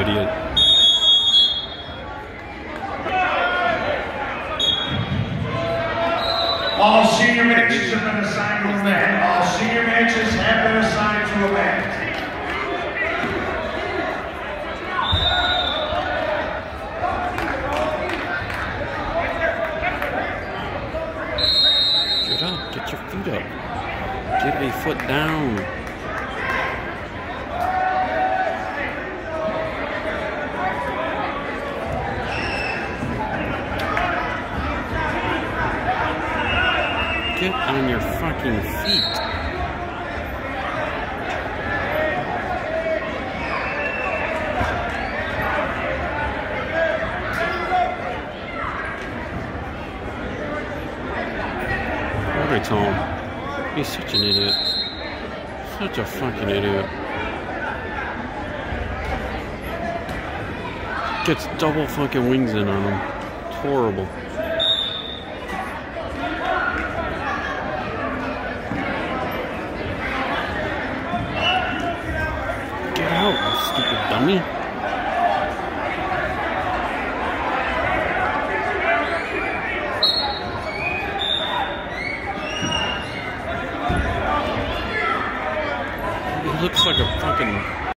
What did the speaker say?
idiot. All senior matches have been assigned to a man. All senior matches have been assigned to a man. Get up, get your feet up. Get a foot down. Get on your fucking feet. What did I tell him? He's such an idiot. Such a fucking idiot. Gets double fucking wings in on him. It's horrible. Get out, you stupid dummy. He looks like a fucking